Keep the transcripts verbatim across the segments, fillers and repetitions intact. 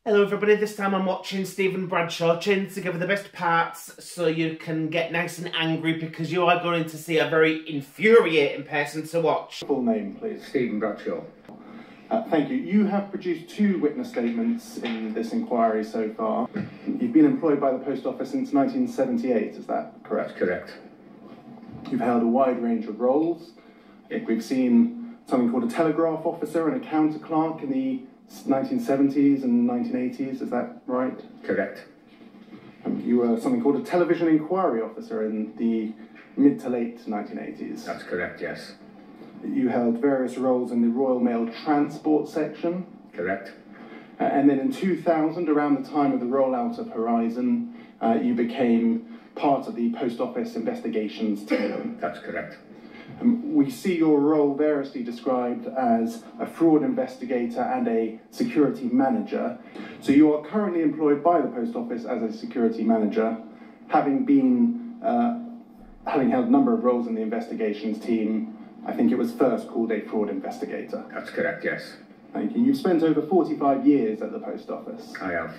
Hello everybody, this time I'm watching Steve Bradshaw chain together the best parts so you can get nice and angry because you are going to see a very infuriating person to watch. Full name, please. Steve Bradshaw. Uh, thank you. You have produced two witness statements in this inquiry so far. You've been employed by the Post Office since nineteen seventy-eight, is that correct? That's correct. You've held a wide range of roles. I think we've seen something called a telegraph officer and a counter clerk in the nineteen seventies and nineteen eighties, is that right? Correct. Um, you were something called a television inquiry officer in the mid to late nineteen eighties. That's correct, yes. You held various roles in the Royal Mail transport section. Correct. Uh, and then in two thousand, around the time of the rollout of Horizon, uh, you became part of the Post Office investigations team. That's correct. Um, we see your role variously described as a fraud investigator and a security manager. So you are currently employed by the Post Office as a security manager, having been, uh, having held a number of roles in the investigations team. I think it was first called a fraud investigator. That's correct, yes. Thank you. You've spent over forty-five years at the Post Office. I have.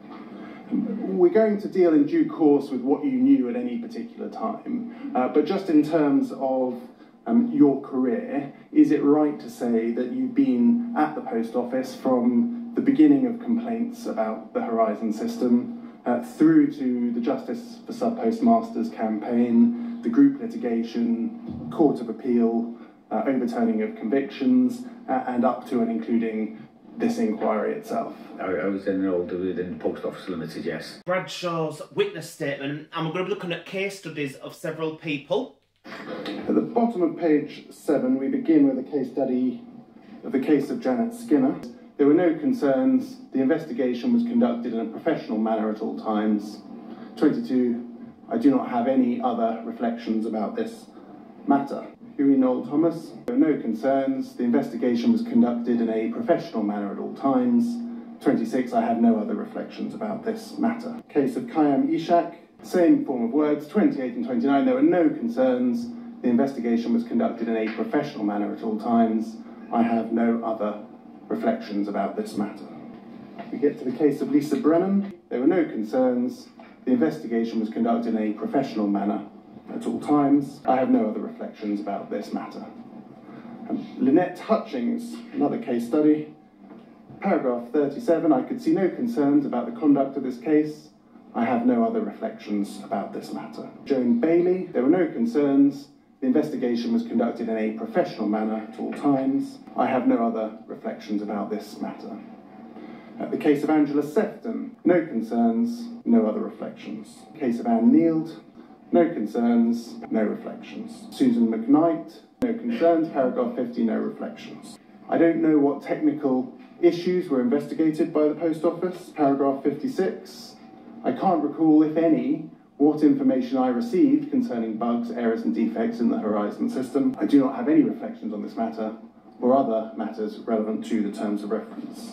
We're going to deal in due course with what you knew at any particular time, uh, but just in terms of um, your career, is it right to say that you've been at the Post Office from the beginning of complaints about the Horizon system uh, through to the Justice for Sub-Postmasters campaign, the group litigation, Court of Appeal, uh, overturning of convictions, uh, and up to and including this inquiry itself? I, I was enrolled within Post Office Limited, yes. Bradshaw's witness statement, and we're going to be looking at case studies of several people. At the bottom of page seven, we begin with a case study of the case of Janet Skinner. There were no concerns. The investigation was conducted in a professional manner at all times. twenty-two, I do not have any other reflections about this matter. Huey Noel Thomas, there were no concerns. The investigation was conducted in a professional manner at all times. twenty-six, I have no other reflections about this matter. Case of Kayam Ishak, same form of words. twenty-eight and twenty-nine, there were no concerns. The investigation was conducted in a professional manner at all times. I have no other reflections about this matter. We get to the case of Lisa Brennan. There were no concerns. The investigation was conducted in a professional manner at all times. I have no other reflections about this matter. Um, Lynette Hutchings, another case study. Paragraph thirty-seven, I could see no concerns about the conduct of this case. I have no other reflections about this matter. Joan Bailey, there were no concerns. The investigation was conducted in a professional manner at all times. I have no other reflections about this matter. Uh, the case of Angela Sefton, no concerns, no other reflections. Case of Anne Neild, no concerns, no reflections. Susan McKnight, no concerns, paragraph fifty, no reflections. I don't know what technical issues were investigated by the Post Office, paragraph fifty-six. I can't recall, if any, what information I received concerning bugs, errors and defects in the Horizon system. I do not have any reflections on this matter or other matters relevant to the terms of reference.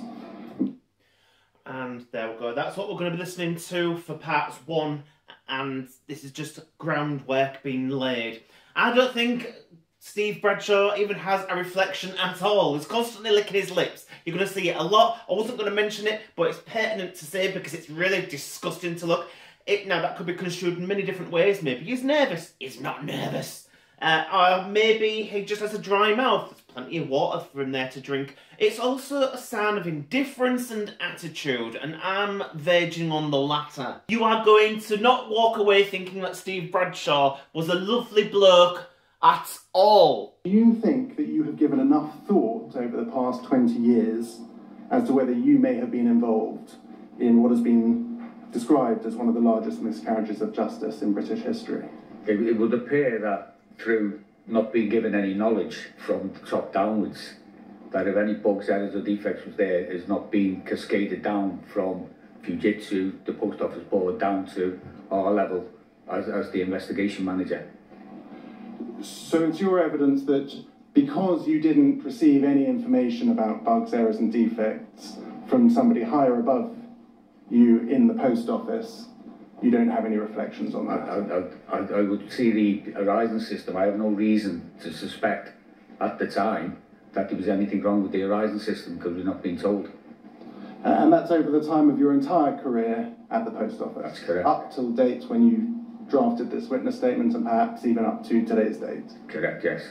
And there we go. That's what we're going to be listening to for parts one, and this is just groundwork being laid. I don't think Steve Bradshaw even has a reflection at all. He's constantly licking his lips. You're going to see it a lot. I wasn't going to mention it, but it's pertinent to say because it's really disgusting to look. It, now, that could be construed in many different ways. Maybe he's nervous. He's not nervous. Uh, or maybe he just has a dry mouth. There's plenty of water for him there to drink. It's also a sign of indifference and attitude, and I'm verging on the latter. You are going to not walk away thinking that Steve Bradshaw was a lovely bloke at all. Do you think that you have given enough thought over the past twenty years as to whether you may have been involved in what has been described as one of the largest miscarriages of justice in British history? It, it would appear that through not being given any knowledge from the top downwards, that if any bugs, errors or defects was there, is not being cascaded down from Fujitsu, the Post Office Board, down to our level as, as the investigation manager. So it's your evidence that because you didn't receive any information about bugs, errors and defects from somebody higher above you in the Post Office, you don't have any reflections on that? I, I, I, I would see the Horizon system. I have no reason to suspect at the time that there was anything wrong with the Horizon system because we're not being told. Uh, and that's over the time of your entire career at the Post Office? That's correct. Up till date when you drafted this witness statement, and perhaps even up to today's date? Correct, yes.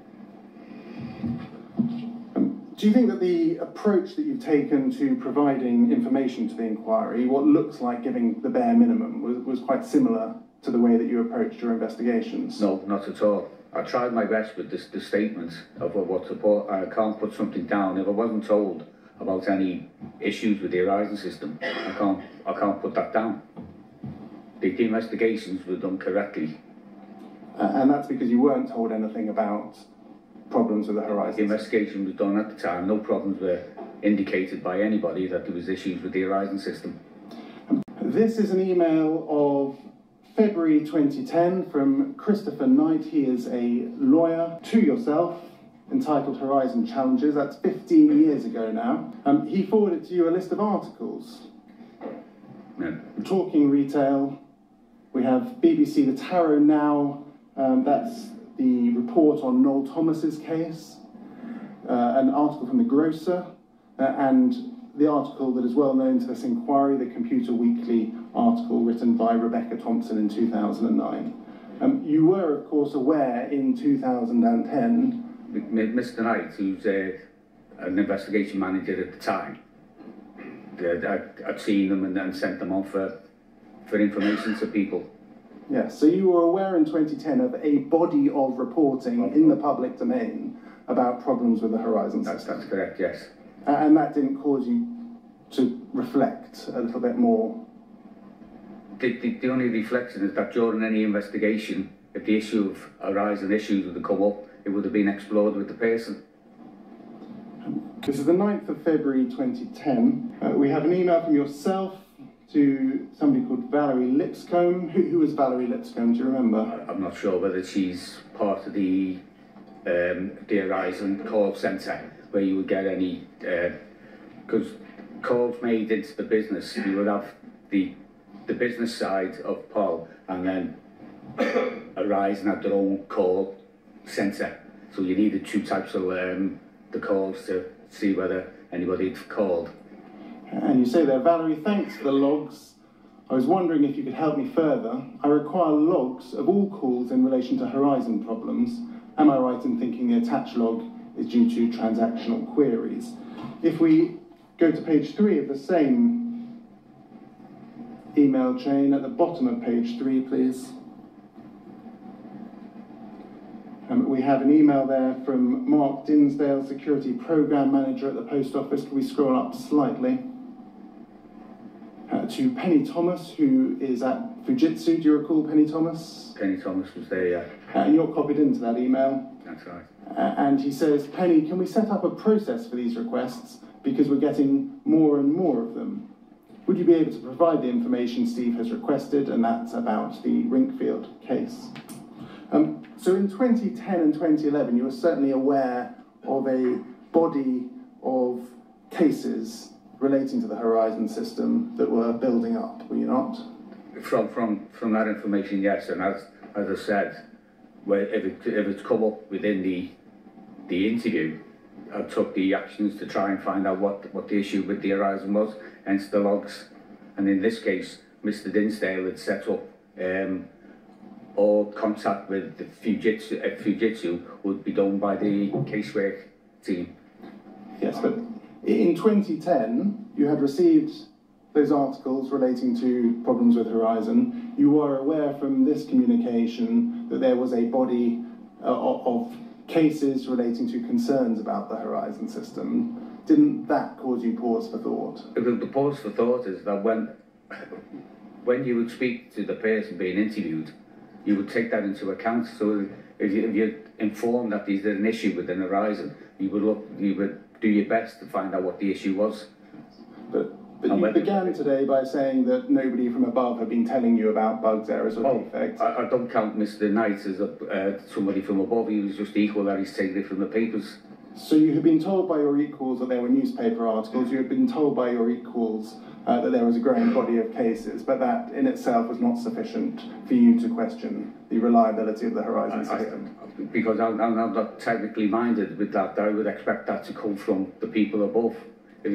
Um, do you think that the approach that you've taken to providing information to the inquiry, what looks like giving the bare minimum, was, was quite similar to the way that you approached your investigations? No, not at all. I tried my best with this, the statements of what support. I can't put something down if I wasn't told about any issues with the Horizon system. I can't, I can't put that down. The, the investigations were done correctly. Uh, and that's because you weren't told anything about problems with the Horizon The investigation was done at the time. No problems were indicated by anybody that there was issues with the Horizon system. This is an email of February twenty ten from Christopher Knight. He is a lawyer to yourself, entitled Horizon Challenges. That's fifteen years ago now. Um, he forwarded to you a list of articles. No. Talking Retail. We have B B C The Tarot Now. Um, that's the report on Noel Thomas's case. Uh, an article from The Grocer. Uh, and the article that is well known to this inquiry, the Computer Weekly article written by Rebecca Thompson in two thousand nine. Um, you were, of course, aware in two thousand ten... Mister Knight, who's uh, an investigation manager at the time, I'd, I'd seen them and then sent them on for, for information to people. Yes, so you were aware in twenty ten of a body of reporting in the public domain about problems with the Horizon system. That's, that's correct, yes. Uh, and that didn't cause you to reflect a little bit more? The, the, the only reflection is that during any investigation, if the issue of Horizon issues would have come up, it would have been explored with the person. This is the ninth of February twenty ten. Uh, we have an email from yourself to somebody called Valerie Lipscomb. Who, who is Valerie Lipscomb, do you remember? I'm not sure whether she's part of the um, the Horizon call centre, where you would get any, because uh, calls made into the business, you would have the the business side of Paul, and then Horizon had their own call centre. So you needed two types of um, the calls to see whether anybody had called. And you say there, Valerie, thanks for the logs. I was wondering if you could help me further. I require logs of all calls in relation to Horizon problems. Am I right in thinking the attached log is due to transactional queries? If we go to page three of the same email chain, at the bottom of page three, please. Um, we have an email there from Mark Dinsdale, Security Programme Manager at the Post Office. Can we scroll up slightly? Uh, to Penny Thomas, who is at Fujitsu. Do you recall Penny Thomas? Penny Thomas was there, yeah. Uh, and you're copied into that email. That's right. Uh, and he says, Penny, can we set up a process for these requests, because we're getting more and more of them? Would you be able to provide the information Steve has requested, and that's about the Rinkfield case? Um, so in twenty ten and twenty eleven, you were certainly aware of a body of cases relating to the Horizon system that were building up, were you not? From from from that information, yes, and as as I said, where if it if it's come up within the the interview, I took the actions to try and find out what what the issue with the Horizon was, hence the logs. And in this case, Mister Dinsdale had set up um, all contact with the Fujitsu, uh, Fujitsu would be done by the casework team. Yes, but in twenty ten, you had received those articles relating to problems with Horizon. You were aware from this communication that there was a body uh, of cases relating to concerns about the Horizon system. Didn't that cause you pause for thought? The, the pause for thought is that when, when you would speak to the person being interviewed, you would take that into account. So if, you, if you're informed that there's an issue within Horizon, you would look, you would do your best to find out what the issue was. But, but you began today by saying that nobody from above had been telling you about bugs, errors or oh, defects. I, I don't count Mister Knight as a, uh, somebody from above. He was just equal that he's taken it from the papers. So you had been told by your equals that there were newspaper articles, you had been told by your equals uh, that there was a growing body of cases, but that in itself was not sufficient for you to question the reliability of the Horizon I, system. I, because I'm, I'm not technically minded with that, I would expect that to come from the people above. If he was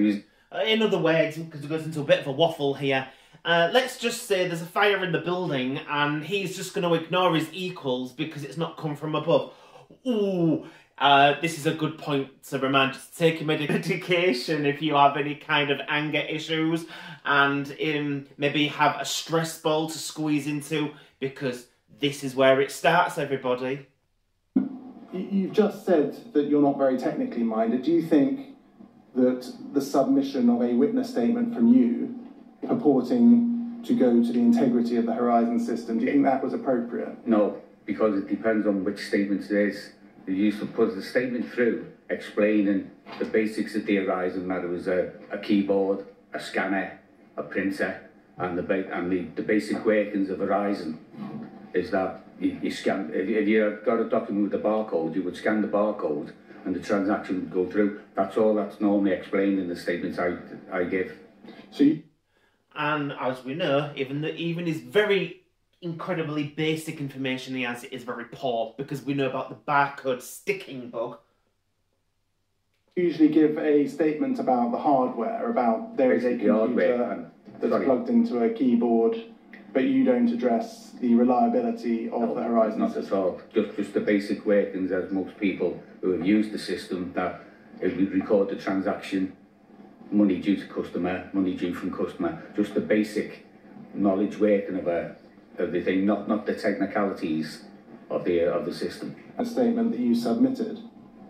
Uh, in other words, because it goes into a bit of a waffle here, uh, let's just say there's a fire in the building and he's just going to ignore his equals because it's not come from above. Ooh, uh, this is a good point to remind you to take your medication if you have any kind of anger issues, and um, maybe have a stress ball to squeeze into, because this is where it starts, everybody. You've just said that you're not very technically minded. Do you think that the submission of a witness statement from you purporting to go to the integrity of the Horizon system, do you think that was appropriate? No, because it depends on which statement it is. They used to put the statement through explaining the basics of the Horizon, that it was a, a keyboard, a scanner, a printer, and the ba and the, the basic workings of Horizon is that you, you scan. If, if you got a document with a barcode, you would scan the barcode and the transaction would go through. That's all that's normally explained in the statements I I give. So you And as we know, even the, even his very incredibly basic information he has is very poor, because we know about the barcode sticking bug. usually give a statement about the hardware, about there is a computer that's sorry. plugged into a keyboard, but you don't address the reliability of no, the Horizon not system. at all. Just, just the basic workings, as most people who have used the system, that if we record the transaction, money due to customer, money due from customer, just the basic knowledge working of, a, of the thing, not, not the technicalities of the, uh, of the system. A statement that you submitted.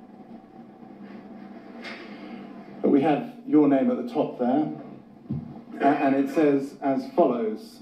But we have your name at the top there, and it says as follows.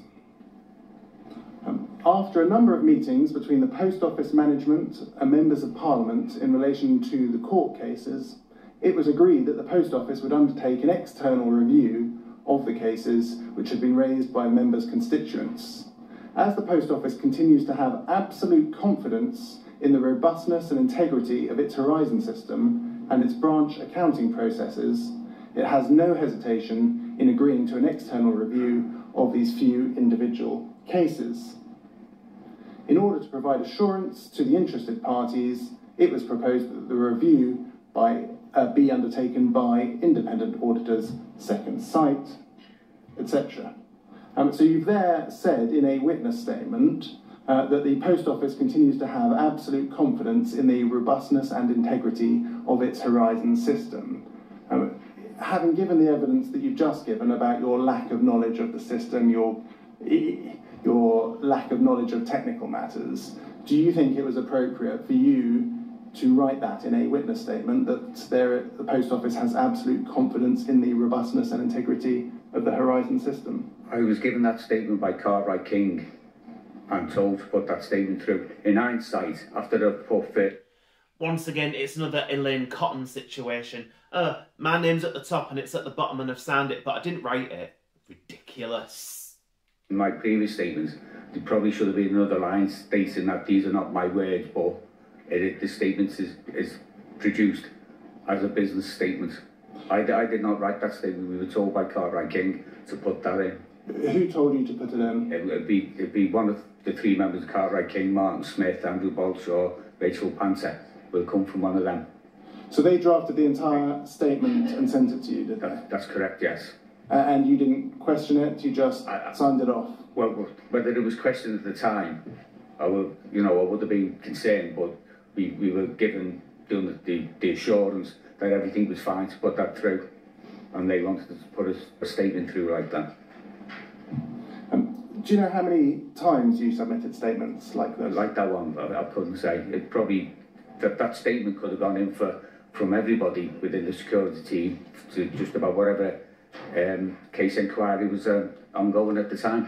Um, after a number of meetings between the Post Office management and members of Parliament in relation to the court cases, it was agreed that the Post Office would undertake an external review of the cases which had been raised by members' constituents. As the Post Office continues to have absolute confidence in the robustness and integrity of its Horizon system and its branch accounting processes, it has no hesitation in agreeing to an external review of these few individual cases. In order to provide assurance to the interested parties, it was proposed that the review by, uh, be undertaken by independent auditors, second sight, et cetera. Um, so you've there said in a witness statement uh, that the Post Office continues to have absolute confidence in the robustness and integrity of its Horizon system. Um, having given the evidence that you've just given about your lack of knowledge of the system, your, your lack of knowledge of technical matters, do you think it was appropriate for you to write that in a witness statement, that there, the Post Office has absolute confidence in the robustness and integrity of the Horizon system? I was given that statement by Cartwright King and told to put that statement through. In hindsight, after the put it. Once again, it's another Elaine Cotton situation. Uh, my name's at the top and it's at the bottom and I've signed it, but I didn't write it. Ridiculous. In my previous statements, there probably should have been another line stating that these are not my words, but it, the statement is, is produced as a business statement. I, I did not write that statement. We were told by Cartwright King to put that in. Who told you to put it in? It would be, it'd be one of the three members of Cartwright King, Martin Smith, Andrew Bolshaw, Rachel Panther, will come from one of them. So they drafted the entire statement and sent it to you, did they? That, that's correct, yes. Uh, and you didn't question it, you just I, I, signed it off? Well, whether it was questioned at the time, I would, you know, I would have been concerned, but we, we were given the, the, the assurance that everything was fine to put that through, and they wanted to put a, a statement through like that. Um, do you know how many times you submitted statements like this? Like that one, I, I couldn't say. It probably, that, that statement could have gone in for from everybody within the security team to just about whatever um, case inquiry was uh, ongoing at the time.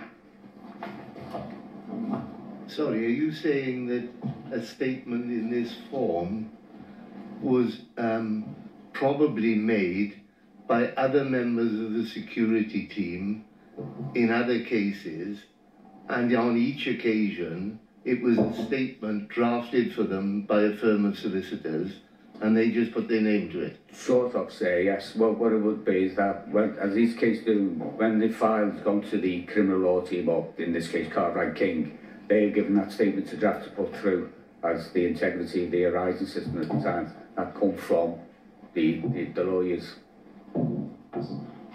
Sorry, are you saying that a statement in this form was um, probably made by other members of the security team in other cases, and on each occasion it was a statement drafted for them by a firm of solicitors, and they just put their name to it? Sort of say, yes. Well, what it would be is that, when, as these cases do, when the file's gone to the criminal law team, or in this case Cartwright King, they're given that statement to draft to put through as the integrity of the Horizon system at the time. That come from the, the, the lawyers.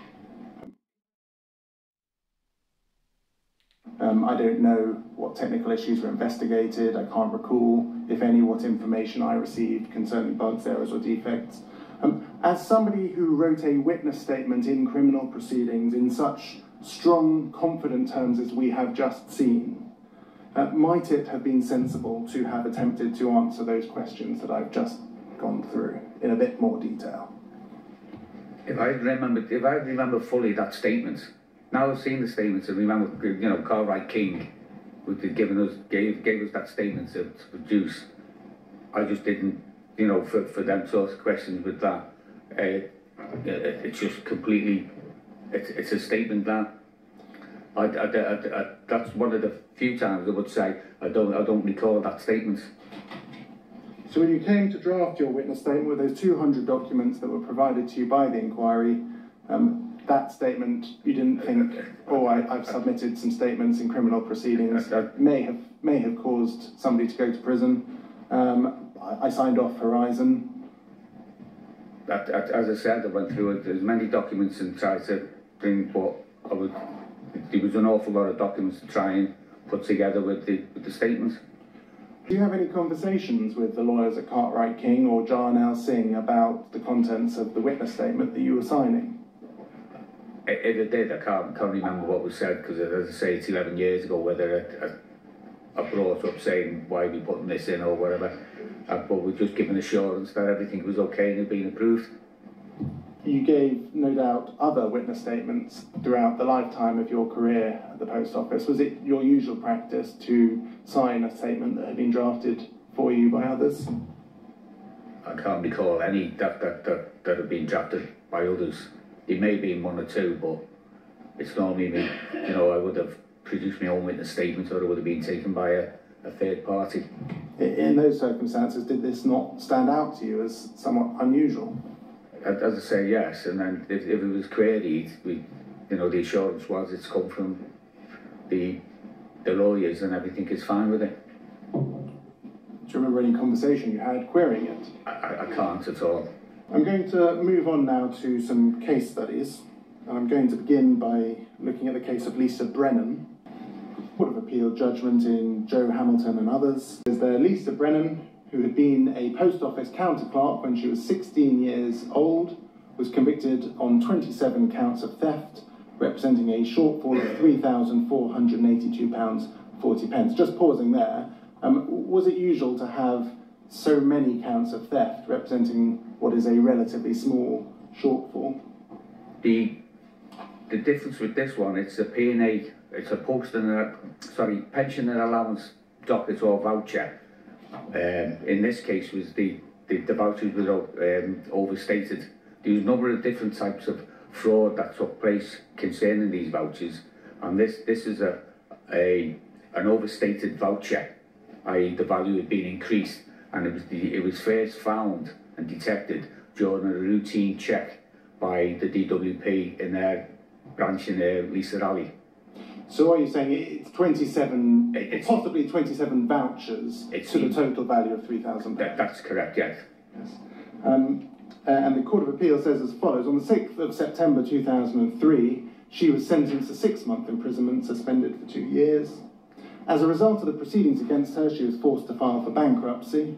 Um, I don't know what technical issues were investigated. I can't recall, if any, what information I received concerning bugs, errors or defects. Um, as somebody who wrote a witness statement in criminal proceedings in such strong, confident terms as we have just seen, uh, might it have been sensible to have attempted to answer those questions that I've just gone through in a bit more detail? If I remember, if I remember fully that statement, now I've seen the statements and remember, you know, Cartwright King, who had given us, gave, gave us that statement to, to produce. I just didn't, you know, for, for them sorts of questions with that. Uh, it, it's just completely, it's, it's a statement that I, I, I, I, that's one of the few times I would say I don't, I don't recall that statement. So when you came to draft your witness statement with those two hundred documents that were provided to you by the inquiry, um, that statement, you didn't think, oh, I, I've submitted some statements in criminal proceedings, that may have, may have caused somebody to go to prison. Um, I, I signed off Horizon. That, that, as I said, I went through it, as many documents and tried to bring, but I would, there was an awful lot of documents to try and put together with the, with the statements. Do you have any conversations with the lawyers at Cartwright King or Jarnell Singh about the contents of the witness statement that you were signing? If it did, I can't, can't remember what was said, because as I say, it's eleven years ago, whether I, I brought up saying why are we putting this in or whatever, uh, but we're just given assurance that everything was okay and had been approved. You gave, no doubt, other witness statements throughout the lifetime of your career at the Post Office. Was it your usual practice to sign a statement that had been drafted for you by others? I can't recall any that, that, that, that had been drafted by others. There may be one or two, but it's normally me. You know, I would have produced my own witness statement, or it would have been taken by a, a third party. In those circumstances, did this not stand out to you as somewhat unusual? As I say, yes. And then if, if it was queried, we, you know, the assurance was it's come from the the lawyers and everything is fine with it. Do you remember any conversation you had querying it? I, I, I can't at all. I'm going to move on now to some case studies, and I'm going to begin by looking at the case of Lisa Brennan. Court of Appeal judgment in Joe Hamilton and others. Is there Lisa Brennan, who had been a post office counter clerk when she was sixteen years old, was convicted on twenty-seven counts of theft, representing a shortfall of three thousand four hundred eighty-two pounds forty. Just pausing there, um, was it usual to have so many counts of theft representing what is a relatively small shortfall? The the difference with this one, it's a P and A, it's a post and a, sorry, pension and allowance docket or voucher. Um, in this case, was the, the, the vouchers were um, overstated. There was a number of different types of fraud that took place concerning these vouchers, and this this is a a an overstated voucher, that is the value had been increased, and it was the, it was first found and detected during a routine check by the D W P in their branch in uh, Lisa Alley. So what are you saying? It's twenty-seven, it's, possibly twenty-seven vouchers to the total value of three thousand pounds? That, that's correct, yes. Yes. Um, uh, and the Court of Appeal says as follows: on the sixth of September two thousand three, she was sentenced to six-month imprisonment, suspended for two years. As a result of the proceedings against her, she was forced to file for bankruptcy.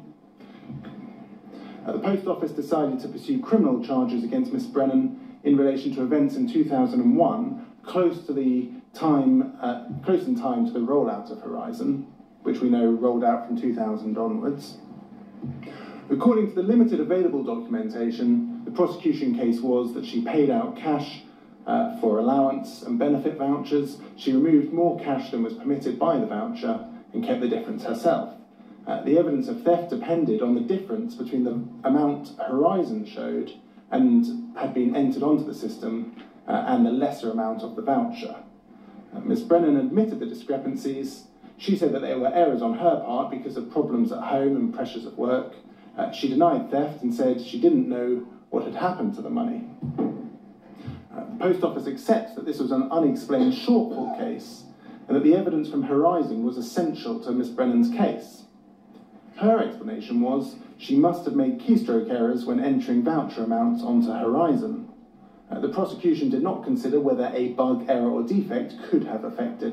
Uh, the Post Office decided to pursue criminal charges against Miss Brennan in relation to events in two thousand one, close to the time, uh, close in time to the rollout of Horizon, which we know rolled out from two thousand onwards. According to the limited available documentation, the prosecution case was that she paid out cash uh, for allowance and benefit vouchers. She removed more cash than was permitted by the voucher and kept the difference herself. Uh, the evidence of theft depended on the difference between the amount Horizon showed and had been entered onto the system uh, and the lesser amount of the voucher. Uh, Miss Brennan admitted the discrepancies. She said that there were errors on her part because of problems at home and pressures of work. Uh, she denied theft and said she didn't know what had happened to the money. Uh, the Post Office accepts that this was an unexplained shortfall case and that the evidence from Horizon was essential to Miss Brennan's case. Her explanation was she must have made keystroke errors when entering voucher amounts onto Horizon. Uh, the prosecution did not consider whether a bug, error or defect could have affected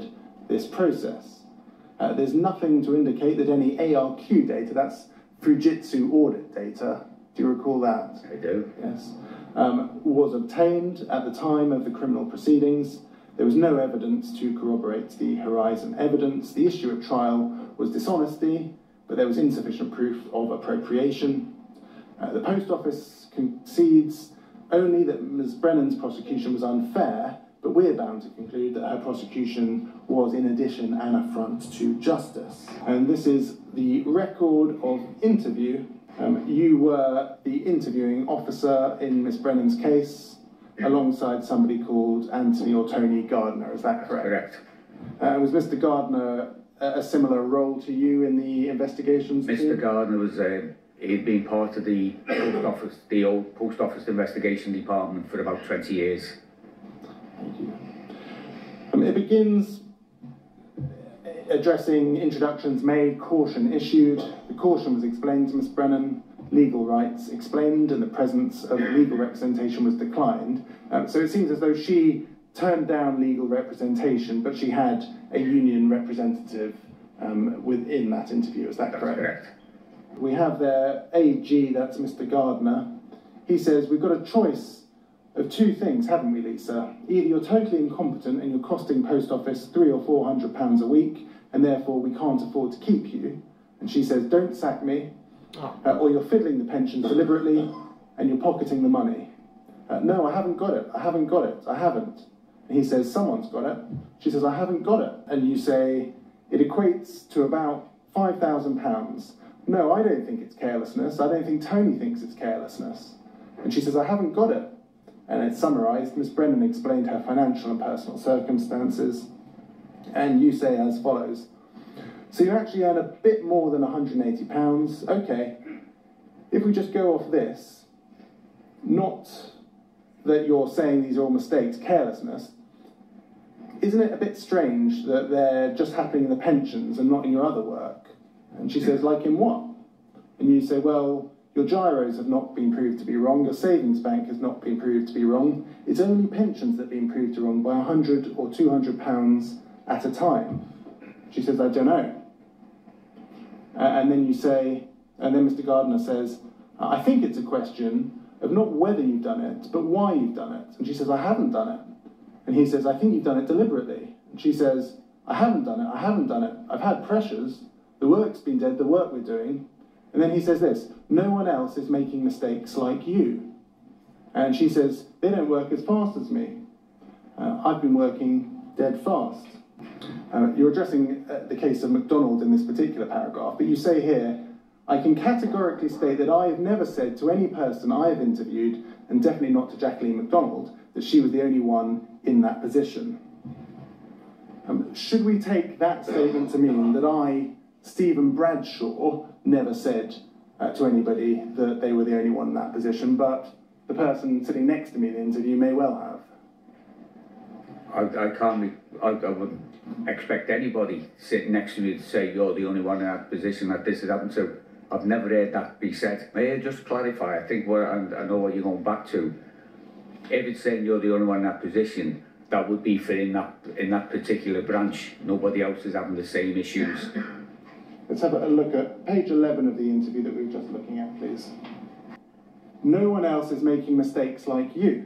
this process. Uh, there's nothing to indicate that any A R Q data, that's Fujitsu audit data, do you recall that? I do. Yes. Um, was obtained at the time of the criminal proceedings. There was no evidence to corroborate the Horizon evidence. The issue at trial was dishonesty, but there was insufficient proof of appropriation. Uh, the Post Office concedes only that Miz Brennan's prosecution was unfair, but we're bound to conclude that her prosecution was in addition an affront to justice. And this is the record of interview. Um, you were the interviewing officer in Miz Brennan's case, alongside somebody called Anthony or Tony Gardner, is that correct? Correct. Uh, was Mister Gardner a, a similar role to you in the investigations? Mister Team? Gardner was, uh, he'd been part of the Post Office, the old Post Office Investigation Department for about twenty years. Thank you. Um, it begins addressing introductions made, caution issued. The caution was explained to Miz Brennan, legal rights explained, and the presence of legal representation was declined. Um, so it seems as though she turned down legal representation, but she had a union representative um, within that interview. Is that That's correct? correct. We have there A G, that's Mister Gardner. He says, we've got a choice of two things, haven't we, Lisa? Either you're totally incompetent and you're costing Post Office three or four hundred pounds a week, and therefore we can't afford to keep you. And she says, don't sack me. Oh. Uh, or you're fiddling the pension deliberately and you're pocketing the money. Uh, no, I haven't got it. I haven't got it. I haven't. And he says, someone's got it. She says, I haven't got it. And you say, it equates to about five thousand pounds. No, I don't think it's carelessness. I don't think Tony thinks it's carelessness. And she says, I haven't got it. And it's summarised. Miss Brennan explained her financial and personal circumstances. And you say as follows. So you actually earn a bit more than one hundred and eighty pounds. Okay, if we just go off this, not that you're saying these are all mistakes, carelessness, isn't it a bit strange that they're just happening in the pensions and not in your other work? And she says, like in what? And you say, well, your gyros have not been proved to be wrong, your savings bank has not been proved to be wrong, it's only pensions that have been proved to be wrong by one hundred or two hundred pounds at a time. She says, I don't know. Uh, and then you say, and then Mister Gardner says, I think it's a question of not whether you've done it, but why you've done it. And she says, I haven't done it. And he says, I think you've done it deliberately. And she says, I haven't done it, I haven't done it. I've had pressures, the work's been dead, the work we're doing. And then he says this, no one else is making mistakes like you. And she says, they don't work as fast as me. Uh, I've been working dead fast. Uh, you're addressing uh, the case of McDonald in this particular paragraph, but you say here, I can categorically state that I have never said to any person I have interviewed, and definitely not to Jacqueline McDonald, that she was the only one in that position. Um, should we take that statement to mean that I, Stephen Bradshaw, never said uh, to anybody that they were the only one in that position, but the person sitting next to me in the interview may well have? I, I can't, be, I, I wouldn't expect anybody sitting next to me to say you're the only one in that position that this has happened to. I've never heard that be said. May I just clarify? I think what I, I know what you're going back to. If it's saying you're the only one in that position, that would be for in that in that particular branch. Nobody else is having the same issues. Let's have a look at page eleven of the interview that we were just looking at, please. No one else is making mistakes like you.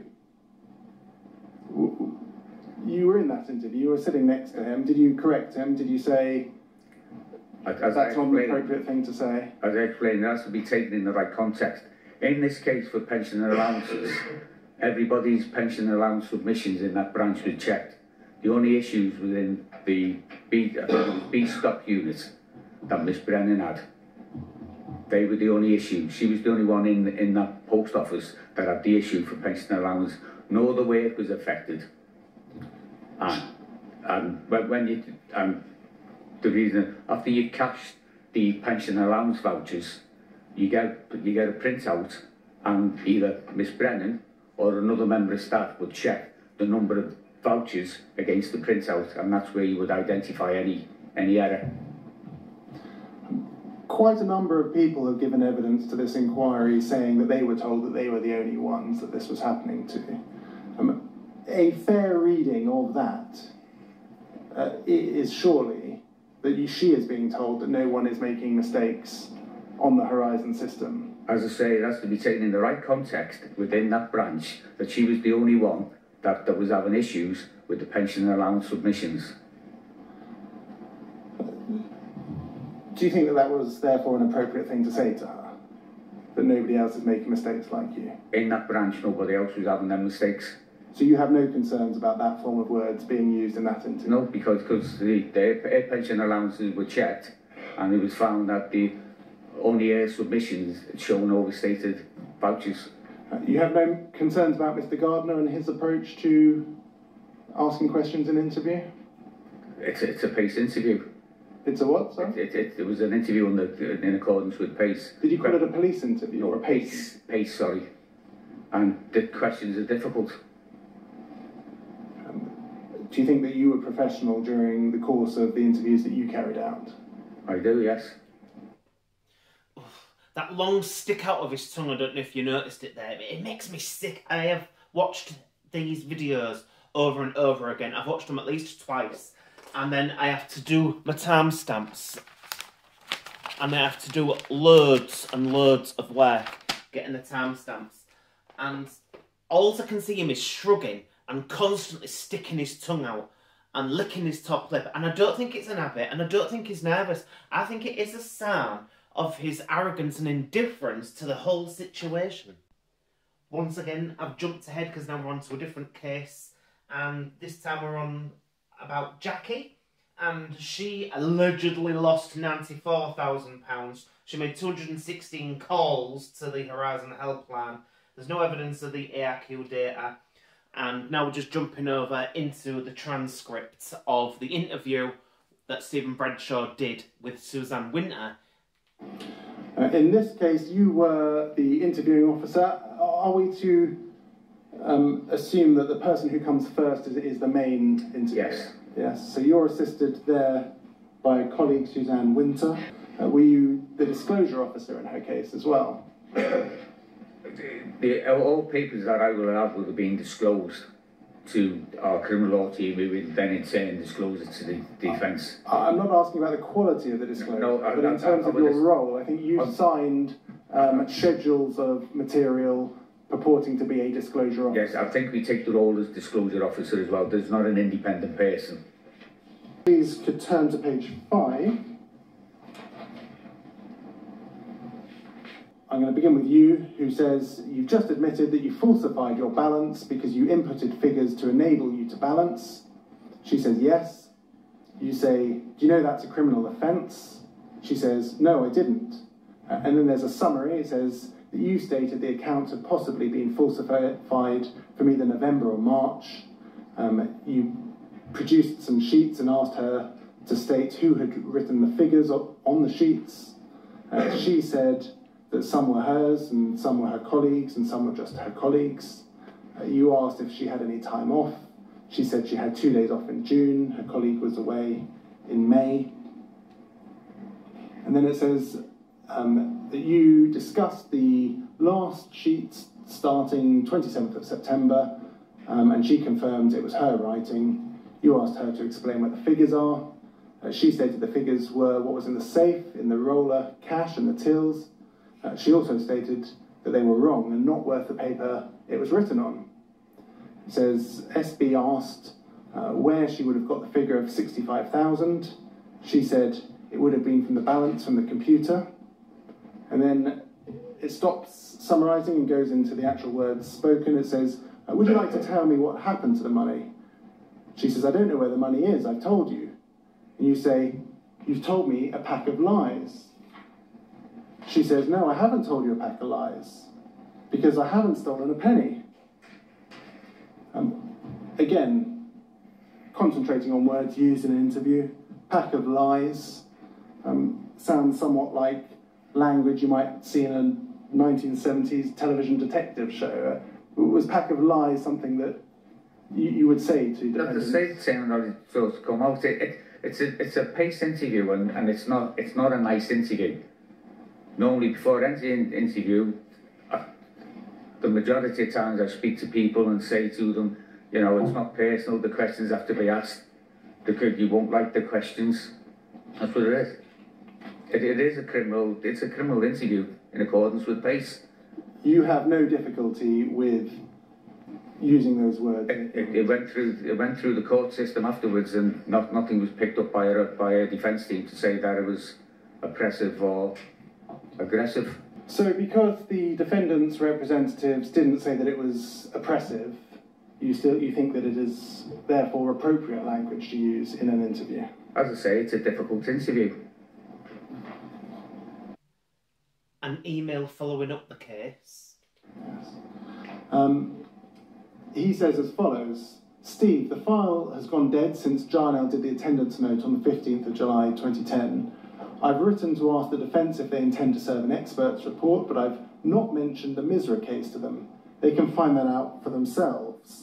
You were in that interview, you were sitting next to him. Did you correct him? Did you say, As that's not an explained, appropriate thing to say? As I explained, it has to be taken in the right context. In this case for pension allowances, everybody's pension allowance submissions in that branch were checked. The only issues within the B, I think it was B stock unit that Miss Brennan had, they were the only issue. She was the only one in, in that post office that had the issue for pension allowance. No other work was affected. And, and when you, and the reason, after you cash the pension allowance vouchers, you get, you get a printout, and either Miss Brennan or another member of staff would check the number of vouchers against the printout, and that's where you would identify any, any error. Quite a number of people have given evidence to this inquiry saying that they were told that they were the only ones that this was happening to. Um, a fair reading of that uh, is surely that you, she is being told that no one is making mistakes on the Horizon system. As I say, it has to be taken in the right context within that branch, that she was the only one that, that was having issues with the pension allowance submissions. Do you think that that was therefore an appropriate thing to say to her? That nobody else is making mistakes like you? In that branch, nobody else was having them mistakes. So you have no concerns about that form of words being used in that interview? No, because because the, their pension allowances were checked, and it was found that the only air submissions had shown overstated vouchers. Uh, you have no concerns about Mister Gardner and his approach to asking questions in interview? It's a, it's a PACE interview. It's a what, sorry? It, it, it, it was an interview in, the, in accordance with PACE. Did you call it a police interview No, or a PACE? PACE, PACE, sorry. And the questions are difficult. Um, do you think that you were professional during the course of the interviews that you carried out? I do, yes. That long stick out of his tongue, I don't know if you noticed it there, but it makes me sick. I have watched these videos over and over again. I've watched them at least twice. And then I have to do my timestamps. And I have to do loads and loads of work getting the timestamps. And all I can see him is shrugging and constantly sticking his tongue out and licking his top lip. And I don't think it's an habit, and I don't think he's nervous. I think it is a sign of his arrogance and indifference to the whole situation. Once again, I've jumped ahead because now we're on to a different case. And this time we're on about Jackie, and she allegedly lost ninety-four thousand pounds. She made two hundred sixteen calls to the Horizon helpline. There's no evidence of the A R Q data. And now we're just jumping over into the transcript of the interview that Stephen Bradshaw did with Suzanne Winter. Uh, in this case, you were the interviewing officer. Are we to um, assume that the person who comes first is, is the main interviewer? Yes. Yes. So you're assisted there by a colleague, Suzanne Winter. Uh, were you the disclosure officer in her case as well? The, all papers that I will have will have been disclosed to our criminal law team, who will then in turn disclose it to the defence. I'm not asking about the quality of the disclosure, no, I, but I, in terms I, I, of your just, role, I think you I, signed um, schedules of material purporting to be a disclosure officer. Yes, I think we take the role as disclosure officer as well. There's not an independent person. Please could turn to page five. I'm going to begin with you, who says you've just admitted that you falsified your balance because you inputted figures to enable you to balance. She says yes. You say, do you know that's a criminal offence? She says, no, I didn't. Uh, and then there's a summary. It says that you stated the account had possibly been falsified from either November or March. Um, you produced some sheets and asked her to state who had written the figures on the sheets. Uh, she said that some were hers and some were her colleagues and some were just her colleagues. Uh, you asked if she had any time off. She said she had two days off in June. Her colleague was away in May. And then it says um, that you discussed the last sheets starting twenty-seventh of September, um, and she confirmed it was her writing. You asked her to explain what the figures are. Uh, she stated the figures were what was in the safe, in the roller cash and the tills. Uh, she also stated that they were wrong and not worth the paper it was written on. It says S B asked uh, where she would have got the figure of sixty-five thousand. She said it would have been from the balance from the computer. And then it stops summarising and goes into the actual words spoken. It says, uh, would you like to tell me what happened to the money? She says, I don't know where the money is, I've told you. And you say, you've told me a pack of lies. She says, no, I haven't told you a pack of lies, because I haven't stolen a penny. Um, again, concentrating on words used in an interview, pack of lies, um, sounds somewhat like language you might see in a nineteen seventies television detective show. Uh, was pack of lies something that you, you would say to defendants? To say the same and to come out, it, it, it's a it's a PACE interview, and, and it's not it's not a nice interview. Normally, before any interview, I, the majority of times I speak to people and say to them, you know, it's not personal, the questions have to be asked Because you won't like the questions. That's what it is. It, it is a criminal, it's a criminal interview in accordance with PACE. You have no difficulty with using those words? It, it, it went through it went through the court system afterwards, and not, nothing was picked up by a, by a defence team to say that it was oppressive or aggressive. So because the defendant's representatives didn't say that it was oppressive, you still you think that it is therefore appropriate language to use in an interview? As I say, it's a difficult interview. An email following up the case. Yes. Um, he says as follows: Steve, the file has gone dead since Jarnell did the attendance note on the fifteenth of July twenty ten. I've written to ask the defence if they intend to serve an expert's report, but I've not mentioned the Misra case to them. They can find that out for themselves.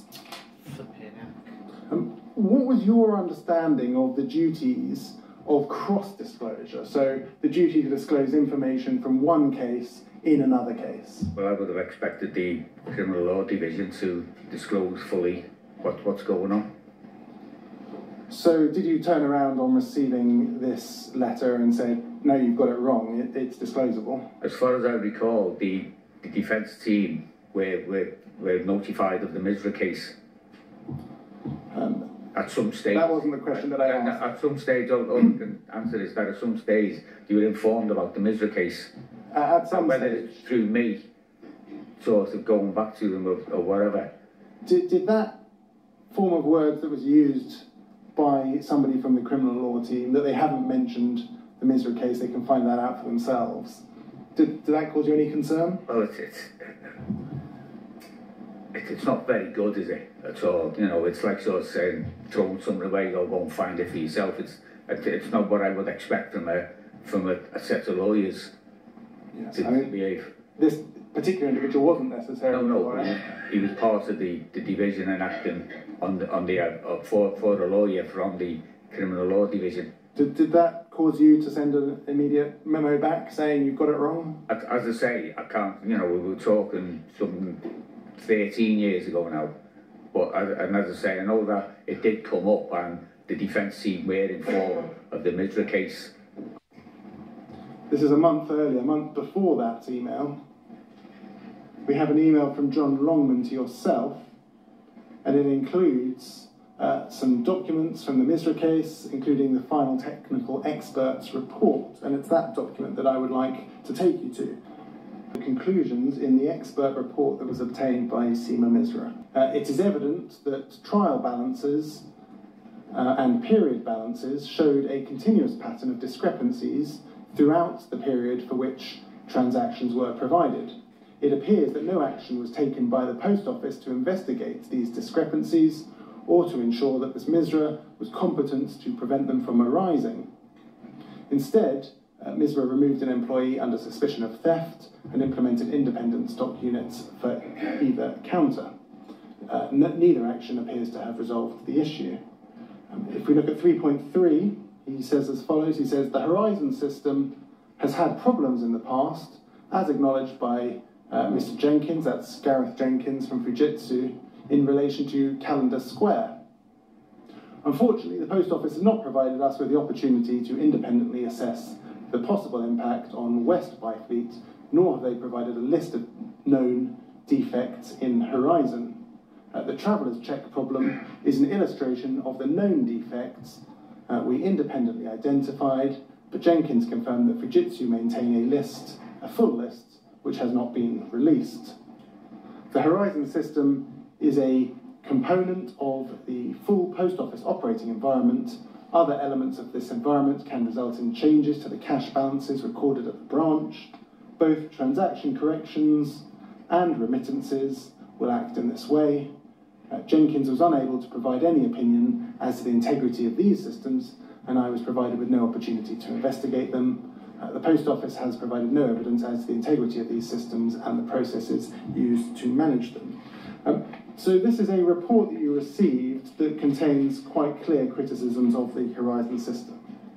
Um, what was your understanding of the duties of cross-disclosure? So the duty to disclose information from one case in another case. Well, I would have expected the Criminal Law Division to disclose fully what, what's going on. So did you turn around on receiving this letter and say, no, you've got it wrong, it, it's disclosable? As far as I recall, the, the defence team were, were, were notified of the Misra case. Um, at some stage. That wasn't the question that I asked. At some stage, all, all you can answer is that at some stage you were informed about the Misra case. Uh, at some and whether stage. it's through me, sort of going back to them or, or whatever. Did, did that form of words that was used by somebody from the criminal law team, that they haven't mentioned the Misra case, they can find that out for themselves, did, did that cause you any concern? Well, it's, it's, it, it's not very good, is it, at all? You know, it's like sort of saying, throwing something away or go and find it for yourself. It's, it, it's not what I would expect from a, from a, a set of lawyers. Yes, to I mean, behave. This particular individual wasn't necessarily. No, no, he, he was part of the, the division and acting on the on the uh, for for the lawyer from the criminal law division. Did, did that cause you to send an immediate memo back saying you've got it wrong? As, as I say, I can't. You know, we were talking some thirteen years ago now, but as, and as I say, I know that it did come up, and the defence team were informed of the Misra case. This is a month earlier, a month before that email. We have an email from John Longman to yourself, and it includes uh, some documents from the Misra case, including the final technical expert's report, and it's that document that I would like to take you to. The conclusions in the expert report that was obtained by Seema Misra. Uh, it is evident that trial balances uh, and period balances showed a continuous pattern of discrepancies throughout the period for which transactions were provided. It appears that no action was taken by the Post Office to investigate these discrepancies or to ensure that Miz Misra was competent to prevent them from arising. Instead, uh, Misra removed an employee under suspicion of theft and implemented independent stock units for either counter. Uh, neither action appears to have resolved the issue. Um, if we look at three point three, he says as follows, he says, the Horizon system has had problems in the past, as acknowledged by uh, Mister Jenkins, that's Gareth Jenkins from Fujitsu, in relation to Calendar Square. Unfortunately, the Post Office has not provided us with the opportunity to independently assess the possible impact on West Byfleet, nor have they provided a list of known defects in Horizon. Uh, the Traveller's Check problem is an illustration of the known defects Uh, we independently identified, but Jenkins confirmed that Fujitsu maintain a list, a full list, which has not been released. The Horizon system is a component of the full Post Office operating environment. Other elements of this environment can result in changes to the cash balances recorded at the branch. Both transaction corrections and remittances will act in this way. Uh, Jenkins was unable to provide any opinion as to the integrity of these systems, and I was provided with no opportunity to investigate them. Uh, the Post Office has provided no evidence as to the integrity of these systems and the processes used to manage them. Um, so this is a report that you received that contains quite clear criticisms of the Horizon system.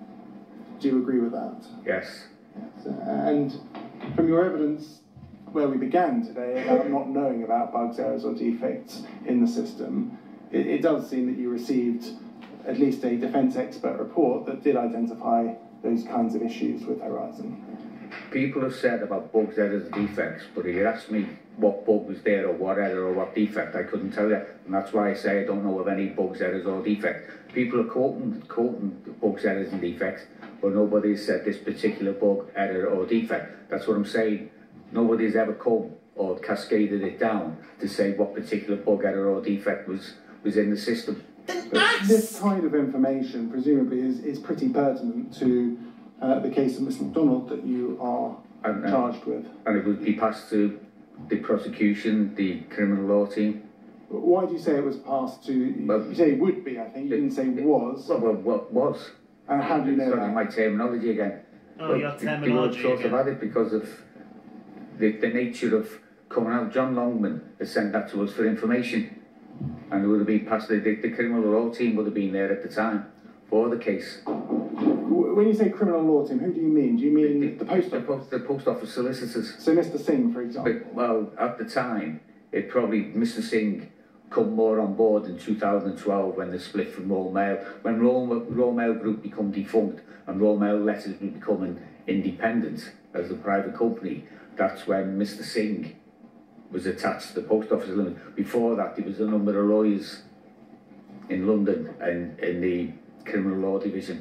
Do you agree with that? Yes. Yes. Uh, and from your evidence where we began today about not knowing about bugs, errors or defects in the system, it, it does seem that you received at least a defence expert report that did identify those kinds of issues with Horizon. People have said about bugs, errors and defects, but if you asked me what bug was there or what error or what defect, I couldn't tell you. And that's why I say I don't know of any bugs, errors or defects. People are quoting, quoting bugs, errors and defects, but nobody has said this particular bug, error or defect. That's what I'm saying. Nobody's ever come or cascaded it down to say what particular bug, error or defect was, was in the system. But this kind of information presumably is, is pretty pertinent to uh, the case of Miss MacDonald that you are and, uh, charged with. And it would be passed to the prosecution, the criminal law team. Why do you say it was passed to, well, you say it would be, I think, you didn't say was. Well, well what was? And how do you know that? My terminology again. Oh, well, your terminology People have again. about it because of the, the nature of coming out. John Longman has sent that to us for information. And it would have been passed, the, the, the criminal law team would have been there at the time for the case. When you say criminal law team, who do you mean? Do you mean the, the, the post the, office? The post office solicitors. So Mister Singh, for example? But, well, at the time, it probably, Mister Singh come more on board in two thousand twelve when they split from Royal Mail. When Royal, Royal Mail Group become defunct and Royal Mail Letters were becoming independent as a private company, that's when Mister Singh was attached to the Post Office Limited. Before that, there was a number of lawyers in London and in the criminal law division.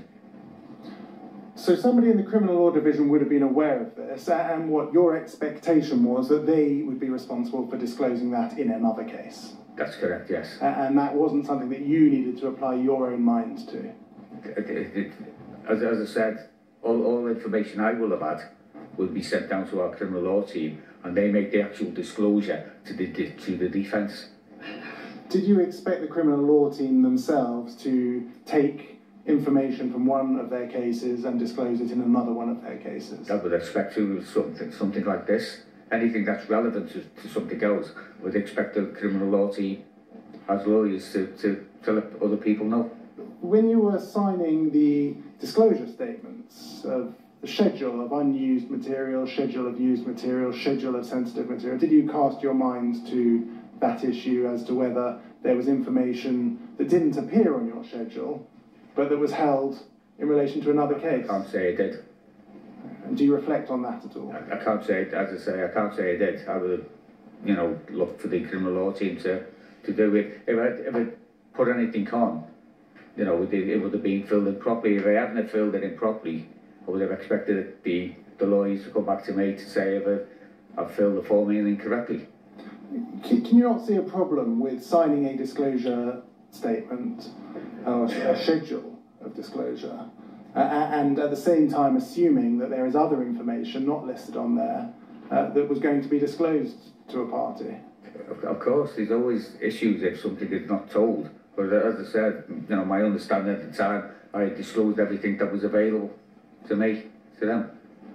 So somebody in the criminal law division would have been aware of this, and what your expectation was that they would be responsible for disclosing that in another case. That's correct, yes. And that wasn't something that you needed to apply your own mind to. It, it, it, as, as I said, all, all information I will have had will be sent down to our criminal law team, and they make the actual disclosure to the, to the defence. Did you expect the criminal law team themselves to take information from one of their cases and disclose it in another one of their cases? I would expect to something, something like this. Anything that's relevant to, to something else, would expect the criminal law team as lawyers to, to, to let other people know. When you were signing the disclosure statements of the schedule of unused material, schedule of used material, schedule of sensitive material, did you cast your mind to that issue as to whether there was information that didn't appear on your schedule, but that was held in relation to another case? I can't say I did. And do you reflect on that at all? I, I can't say, as I say, I can't say I did. I would, you know, look for the criminal law team to, to do it. If I, if I put anything on, you know, it, it would have been filled in properly. If I hadn't filled it in properly, I would have expected the, the lawyers to come back to me to say if I, I've filled the form in incorrectly. Can, can you not see a problem with signing a disclosure statement or a schedule of disclosure uh, and at the same time assuming that there is other information not listed on there uh, that was going to be disclosed to a party? Of, of course, there's always issues if something is not told. But as I said, you know, my understanding at the time, I had disclosed everything that was available to me, to them.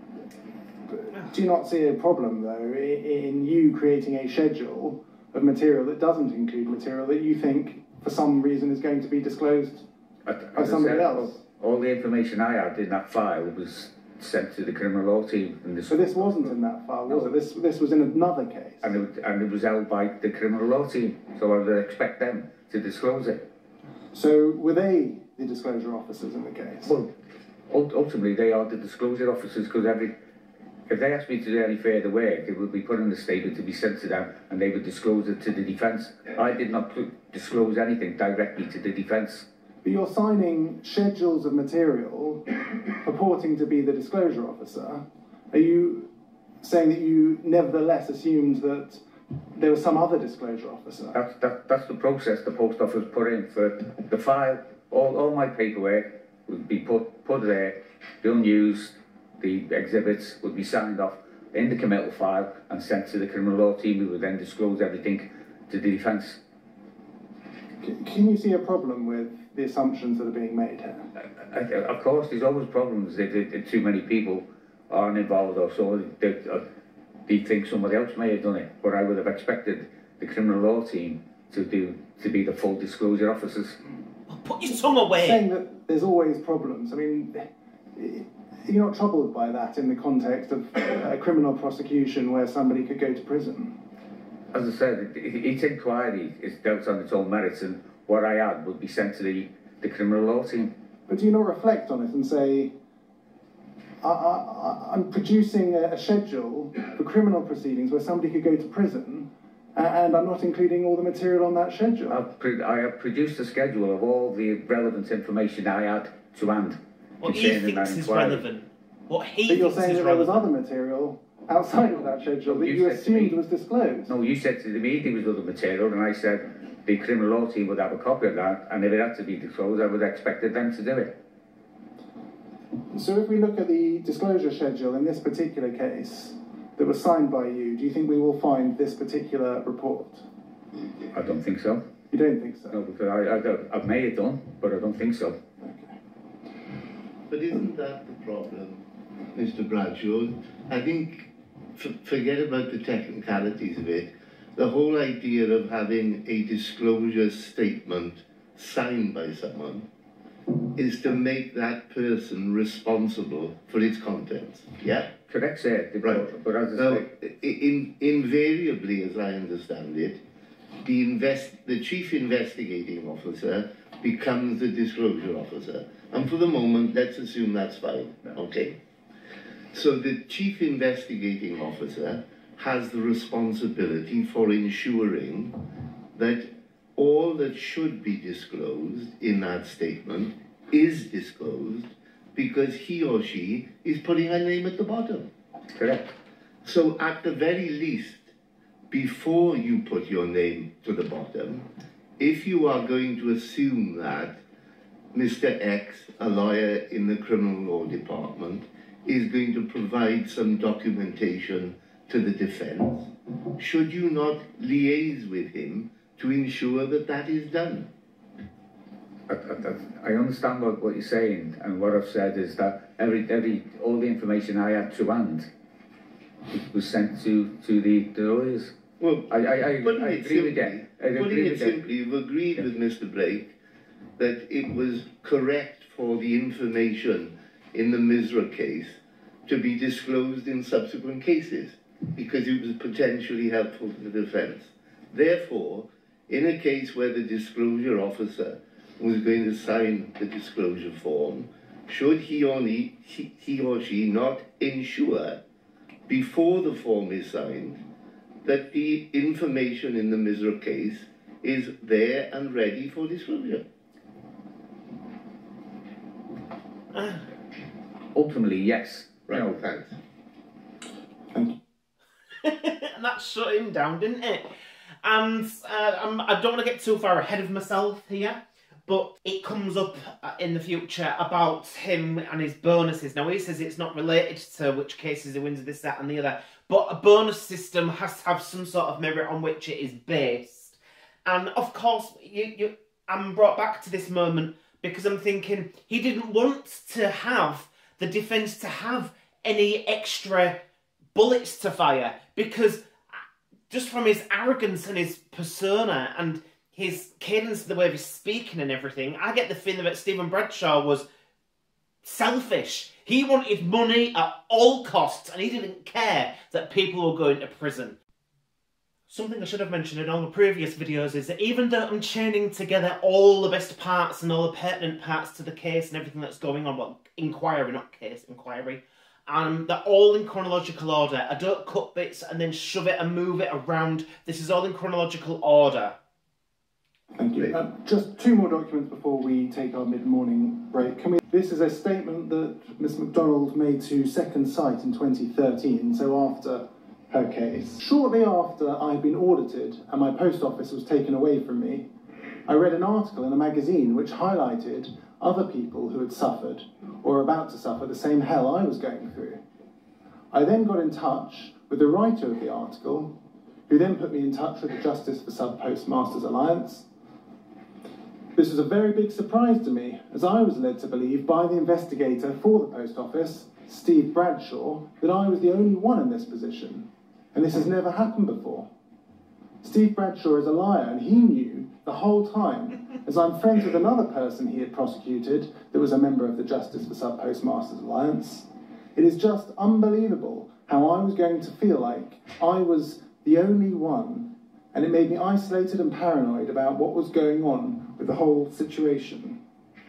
Do you not see a problem, though, in you creating a schedule of material that doesn't include material that you think, for some reason, is going to be disclosed As by somebody said, else? All the information I had in that file was sent to the criminal law team. And this, so this wasn't in that file, was no. it? This, this was in another case? And it, and it was held by the criminal law team, so I would expect them to disclose it. So were they the disclosure officers in the case? Well, ultimately they are the disclosure officers, because every if they asked me to do any further work, it would be put in the statement to be sent to them, and they would disclose it to the defence. I did not disclose anything directly to the defence. But you're signing schedules of material purporting to be the disclosure officer. Are you saying that you nevertheless assumed that there was some other disclosure officer? That's, that, that's the process the Post Office put in for the file. All, all my paperwork would be put, put there, the unused, the exhibits would be signed off in the committal file and sent to the criminal law team, who would then disclose everything to the defence. Can you see a problem with the assumptions that are being made here? Uh, of course, there's always problems if, if, if too many people aren't involved, or so they, uh, they think somebody else may have done it. But I would have expected the criminal law team to do to be the full disclosure officers. Put your tongue away. Saying that there's always problems. I mean, you're not troubled by that in the context of a criminal prosecution where somebody could go to prison? As I said, each inquiry is dealt on its own merits, and what I had would be sent to the the criminal law team. But do you not reflect on it and say, I, I, I'm producing a, a schedule for criminal proceedings where somebody could go to prison, and I'm not including all the material on that schedule? I've pro I have produced a schedule of all the relevant information I had to hand. What he thinks is relevant. What he but you're thinks saying is that there was relevant. other material outside of that schedule that You you said to assumed me- was disclosed. No, you said to me there was other material, and I said the criminal law team would have a copy of that, and if it had to be disclosed, I would have expected them to do it. So if we look at the disclosure schedule in this particular case that was signed by you, do you think we will find this particular report? I don't think so. You don't think so? No, because I, I, don't- I may have done, but I don't think so. Okay. But isn't that the problem, Mister Bradshaw? I think, f forget about the technicalities of it, the whole idea of having a disclosure statement signed by someone is to make that person responsible for its contents. Yeah? Correct, sir. Right. But as I Now, say, in, invariably, as I understand it, the, invest, the chief investigating officer becomes the disclosure officer. And for the moment, let's assume that's fine, okay? So the chief investigating officer has the responsibility for ensuring that all that should be disclosed in that statement is disclosed because he or she is putting a name at the bottom. correct. So at the very least, before you put your name to the bottom, if you are going to assume that Mister X, a lawyer in the criminal law department, is going to provide some documentation to the defense, should you not liaise with him to ensure that that is done? I, I, I understand what, what you're saying, and what I've said is that every, every, all the information I had to hand was sent to, to the, the lawyers. Well, I, I, I, putting I it agree with simply, you. I agree putting it with you. simply, you've agreed Yeah. with Mister Blake that it was correct for the information in the Misra case to be disclosed in subsequent cases because it was potentially helpful to the defense. Therefore, in a case where the disclosure officer was going to sign the disclosure form, should he or, he, he or she not ensure before the form is signed that the information in the Misra case is there and ready for disclosure? Ultimately, yes. Right, No. thanks. And that shut him down, didn't it? And uh, I'm, I don't want to get too far ahead of myself here, but it comes up in the future about him and his bonuses. Now, he says it's not related to which cases he wins, this, that, and the other, but a bonus system has to have some sort of merit on which it is based. And of course, you, you, I'm brought back to this moment because I'm thinking he didn't want to have the defence to have any extra bullets to fire, because just from his arrogance and his persona and his cadence, the way of his speaking and everything, I get the feeling that Stephen Bradshaw was selfish. He wanted money at all costs, and he didn't care that people were going to prison. Something I should have mentioned in all the previous videos is that even though I'm chaining together all the best parts and all the pertinent parts to the case and everything that's going on, well, inquiry, not case, inquiry, um, they're all in chronological order. I don't cut bits and then shove it and move it around. This is all in chronological order. Thank you. Uh, just two more documents before we take our mid-morning break. Can we... This is a statement that Miss MacDonald made to Second Sight in twenty thirteen, so after her case. Shortly after I'd been audited and my post office was taken away from me, I read an article in a magazine which highlighted other people who had suffered or were about to suffer the same hell I was going through. I then got in touch with the writer of the article, who then put me in touch with the Justice for Sub-Postmasters Alliance. This was a very big surprise to me, as I was led to believe by the investigator for the Post Office, Steve Bradshaw, that I was the only one in this position, and this has never happened before. Steve Bradshaw is a liar, and he knew the whole time, as I'm friends with another person he had prosecuted that was a member of the Justice for Sub-Postmasters Alliance. It is just unbelievable how I was going to feel like I was the only one, and it made me isolated and paranoid about what was going on with the whole situation.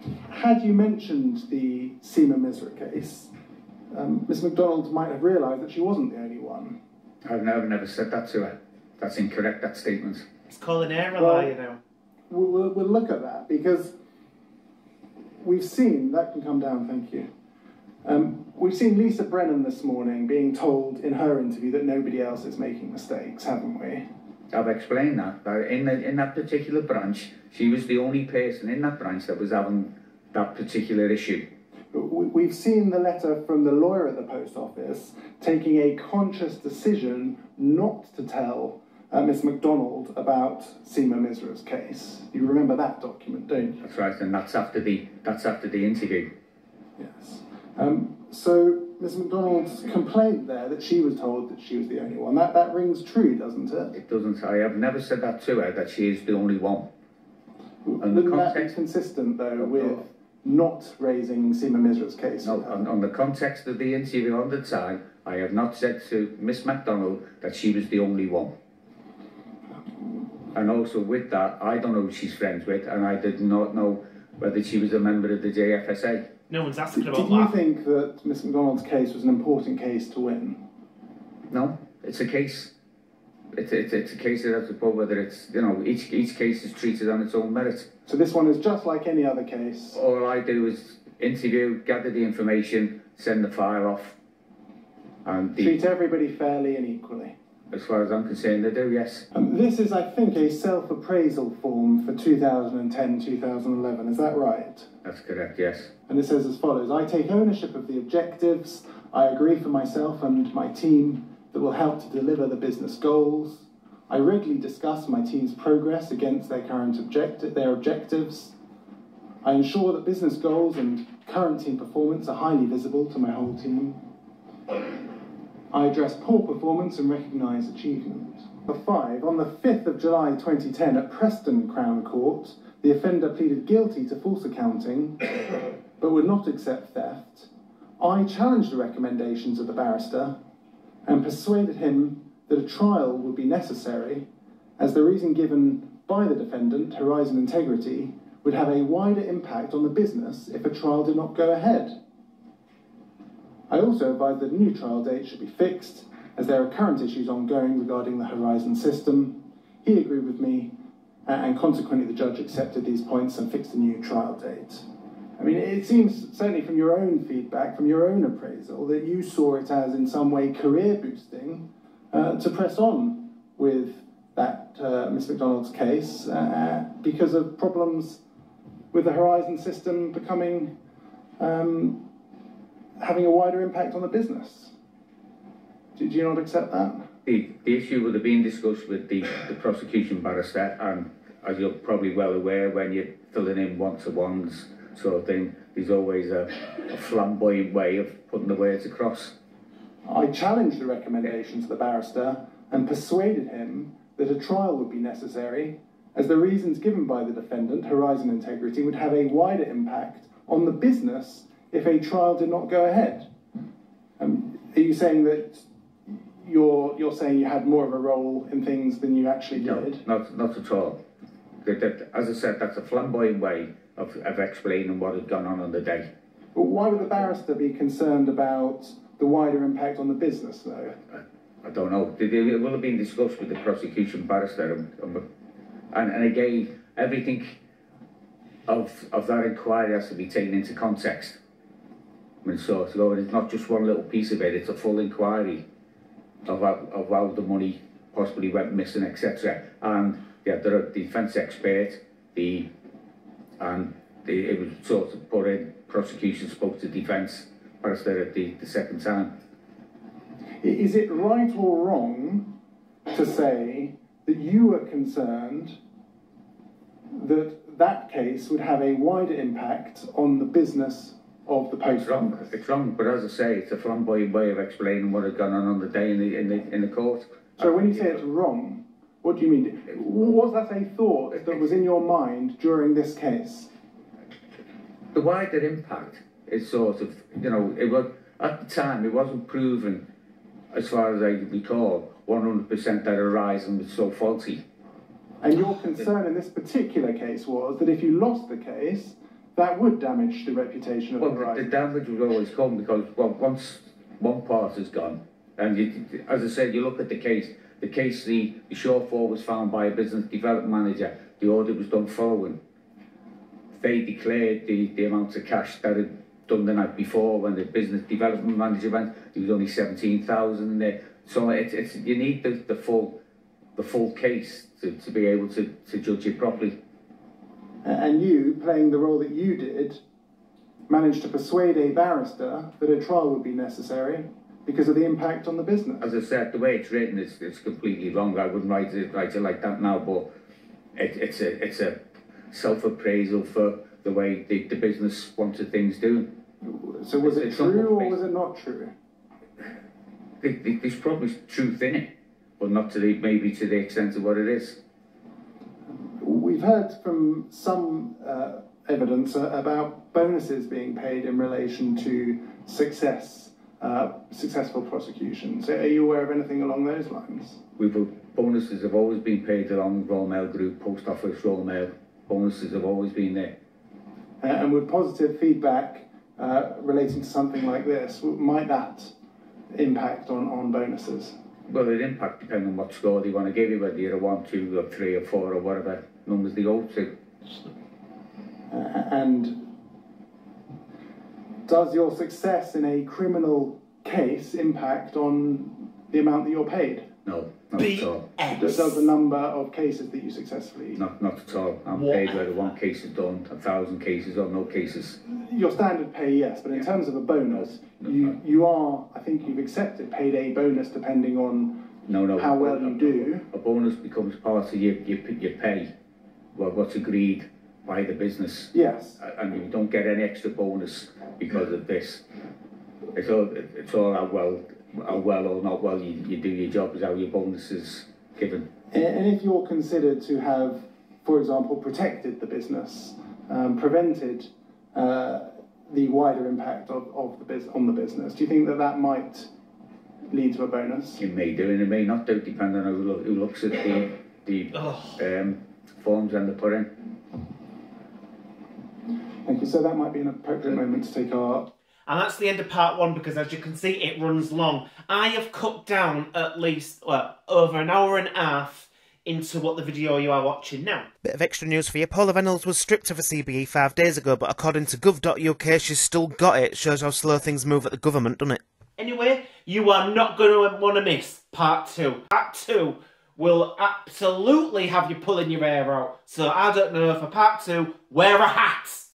had you mentioned the Seema Misra case, um, Miss MacDonald might have realised that she wasn't the only one. I've never, never said that to her. That's incorrect, that statement. It's calling error, Well, you know. We'll, we'll, we'll look at that, because we've seen, that can come down, thank you. Um, we've seen Lisa Brennan this morning being told in her interview that nobody else is making mistakes, haven't we? I've explained that, that in, the, in that particular branch, she was the only person in that branch that was having that particular issue. We've seen the letter from the lawyer at the Post Office taking a conscious decision not to tell uh, Miss MacDonald about Seema Misra's case. You remember that document, don't you? That's right, and that's after the, that's after the interview. Yes. Um, so Miss MacDonald's complaint there that she was told that she was the only one, that, that rings true, doesn't it? It doesn't. I have never said that to her, that she is the only one. And Wouldn't that be consistent, though, with not raising Seema Misra's case? No, on, on the context of the interview on the time, I have not said to Miss MacDonald that she was the only one. And also with that, I don't know who she's friends with, and I did not know whether she was a member of the J F S A. No one's asking Did, about did you that. think that Miss MacDonald's case was an important case to win? No, it's a case. It's, it's, it's a case that has to put whether it's, you know, each, each case is treated on its own merit. So this one is just like any other case? All I do is interview, gather the information, send the file off. And the, Treat everybody fairly and equally? as far as I'm concerned, they do, yes. Um, this is, I think, a self-appraisal form for two thousand ten two thousand eleven, is that right? That's correct, yes. And it says as follows: I take ownership of the objectives. I agree for myself and my team that will help to deliver the business goals. I regularly discuss my team's progress against their current objective, their objectives. I ensure that business goals and current team performance are highly visible to my whole team. I address poor performance and recognise achievement. For five, on the fifth of July twenty ten at Preston Crown Court, the offender pleaded guilty to false accounting, but would not accept theft. I challenged the recommendations of the barrister and persuaded him that a trial would be necessary, as the reason given by the defendant, Horizon Integrity, would have a wider impact on the business if a trial did not go ahead. I also advised that a new trial date should be fixed, as there are current issues ongoing regarding the Horizon system. He agreed with me, and consequently the judge accepted these points and fixed a new trial date. I mean, it seems, certainly from your own feedback, from your own appraisal, that you saw it as in some way career boosting uh, to press on with that uh, Miss MacDonald's case uh, because of problems with the Horizon system becoming, um, having a wider impact on the business. Do, do you not accept that? The, the issue would have been discussed with the, the prosecution barrister, and as you're probably well aware, when you're filling in one-to-ones sort of thing, there's always a, a flamboyant way of putting the words across. I challenged the recommendations of the barrister and persuaded him that a trial would be necessary, as the reasons given by the defendant, Horizon Integrity, would have a wider impact on the business if a trial did not go ahead. Um, are you saying that you're, you're saying you had more of a role in things than you actually did? No, not, not at all. That, that, as I said, that's a flamboyant way of, of explaining what had gone on on the day. But why would the barrister be concerned about the wider impact on the business, though? I, I don't know. It, it will have been discussed with the prosecution barrister, and, and, and again, everything of, of that inquiry has to be taken into context. I mean, so, so it's not just one little piece of it, it's a full inquiry of how, of how the money possibly went missing, et cetera. And yeah, the defence expert, the and the, it was sort of put in, prosecution spoke to defence barrister at the, the second time. Is it right or wrong to say that you were concerned that that case would have a wider impact on the business of the Post It's wrong, Office? it's wrong, but as I say, it's a flamboyant way of explaining what had gone on on the day in the, in the, in the court. So when you say it's wrong, what do you mean? Was that a thought that was in your mind during this case? The wider impact is sort of, you know, it was, at the time it wasn't proven, as far as I recall, one hundred percent that Horizon was so faulty. And your concern in this particular case was that if you lost the case, that would damage the reputation of well, the the, the right. damage would always come because well, once one part is gone, and you, as I said, you look at the case. The case, the, the shortfall was found by a business development manager. The audit was done following. They declared the, the amount of cash that had done the night before when the business development manager went. There was only seventeen thousand in there. So it's, it's you need the, the full the full case to, to be able to, to judge it properly. And you, playing the role that you did, managed to persuade a barrister that a trial would be necessary because of the impact on the business. As I said, the way it's written is it's completely wrong. I wouldn't write it write it like that now, but it, it's a it's a self-appraisal for the way the, the business wanted things doing. So was It's- it it's not true or based- was it not true? There- there- There's probably truth in it, but not to the maybe to the extent of what it is. We've heard from some uh, evidence uh, about bonuses being paid in relation to success, uh, successful prosecutions. Are you aware of anything along those lines? We've bonuses have always been paid along Royal Mail Group, Post Office, Royal Mail. Bonuses have always been there. Uh, and would positive feedback uh, relating to something like this, might that impact on, on bonuses? Well, it impact depending on what score they want to give you, whether you're a one, two, or three, or four, or whatever numbers they go to. Uh, and does your success in a criminal case impact on the amount that you're paid? No, not at all. Does does the number of cases that you successfully... Not, not at all. I'm What? paid whether one case is done, a thousand cases, or no cases. Your standard pay, yes, but in Yeah. terms of a bonus, No, you, no. you are, I think you've accepted, paid a bonus depending on No, no. how well you do. A bonus becomes part of your, your, your pay, well, what's agreed by the business. Yes. And you don't get any extra bonus because of this. It's all, it's all how well, how well or not well you, you do your job is how your bonus is given. And and if you're considered to have, for example, protected the business, um, prevented uh, the wider impact of, of the bus- on the business, do you think that that might lead to a bonus? It may do and it may not do, depending on who, look, who looks at the, the um, forms and the put in. Thank you. So that might be an appropriate moment to take our... And that's the end of part one, because as you can see, it runs long. I have cut down at least, well, over an hour and a half into what the video you are watching now. Bit of extra news for you. Paula Vennells was stripped of a C B E five days ago, but according to gov dot U K, she's still got it. Shows how slow things move at the government, doesn't it? Anyway, you are not going to want to miss part two. Part two will absolutely have you pulling your hair out. So I don't know, for part two, wear a hat.